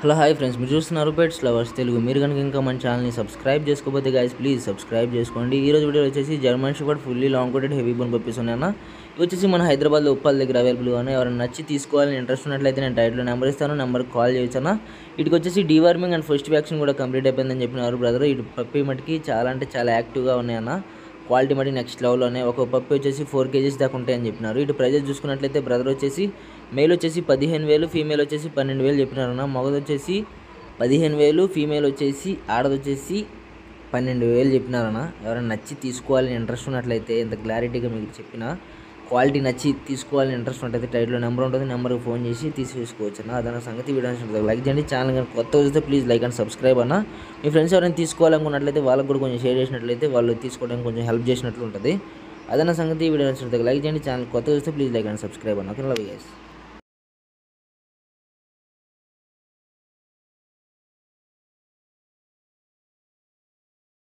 Hello hi friends, మీరు చూస్తున్నారు pets lovers Telugu. మీరు కనుక ఇంకా మన ఛానల్ని సబ్స్క్రైబ్ చేసుకోకపోతే గైస్ ప్లీజ్ సబ్స్క్రైబ్ చేసుకోండి. ఈ రోజు వీడియో వచ్చేసి German shepherd fully long coated heavy bone puppies ఉన్నాయన్న. ఇవి వచ్చేసి మన హైదరాబాద్లో ఉప్పల్ దగ్గర అవైలబుల్గా ఉన్నాయి. ఎవరైనా నచ్చి తీసుకోవాలని ఇంట్రెస్ట్ ఉన్నట్లయితే నేను టైటిల్లో నెంబర్ ఇస్తాను, నెంబర్కి కాల్ చేయొచ్చు అన్న. వీటికి వచ్చేసి డీవార్మింగ్ అండ్ ఫస్ట్ వ్యాక్సిన్ కూడా కంప్లీట్ అయిపోయిందని చెప్పినారు బ్రదర్. ఇటు పప్పీ మటుకి చాలా అంటే చాలా యాక్టివ్గా ఉన్నాయన్న. క్వాలిటీ మట్టి నెక్స్ట్ లెవెల్లో ఉన్నాయి. ఒక పప్పి వచ్చేసి 4 kgs దాకా ఉంటాయని చెప్పినారు. ఇటు ప్రైజెస్ చూసుకున్నట్లయితే బ్రదర్ వచ్చేసి మేల్ వచ్చేసి 15,000, ఫీమేల్ వచ్చేసి 12,000 చెప్పినారన్న. మగది వచ్చేసి 15,000, ఫీమేల్ వచ్చేసి ఆడది వచ్చేసి 12,000 చెప్పినారన్న. ఎవరైనా నచ్చి తీసుకోవాలని ఇంట్రెస్ట్ ఉన్నట్లయితే ఎంత క్లారిటీగా మీకు చెప్పిన క్వాలిటీ నచ్చి తీసుకోవాలని ఇంట్రెస్ట్ ఉన్నట్లయితే టైట్లో నెంబర్ ఉంటుంది, నెంబర్కి ఫోన్ చేసి తీసేసుకోవచ్చు అన్న. అదన్న సంగతి. వీడియో ఉంటుంది లైక్ చేయండి. ఛానల్ కానీ కొత్త వస్తే ప్లీజ్ లైక్ అండ్ సబ్స్క్రైబ్ అన్న. మీ ఫ్రెండ్స్ ఎవరైనా తీసుకోవాలనుకున్నట్లయితే వాళ్ళకి కూడా కొంచెం షేర్ చేసినట్లయితే వాళ్ళు తీసుకోవడానికి కొంచెం హెల్ప్ చేసినట్లు ఉంటుంది. అదన్న సంగతి. వీడియో నచ్చినట్లయితే లైక్ చేయండి. ఛానల్ కొత్త వస్తే ప్లీజ్ లైక్ అండ్ సబ్స్క్రైబ్ అన్న. Okay love you guys.